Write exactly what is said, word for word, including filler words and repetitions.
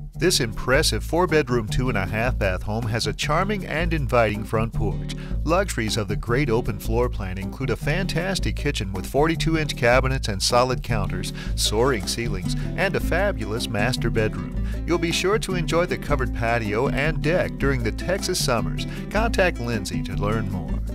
This impressive four-bedroom, two-and-a-half-bath home has a charming and inviting front porch. Luxuries of the great open floor plan include a fantastic kitchen with forty-two inch cabinets and solid counters, soaring ceilings, and a fabulous master bedroom. You'll be sure to enjoy the covered patio and deck during the Texas summers. Contact Lindsay to learn more.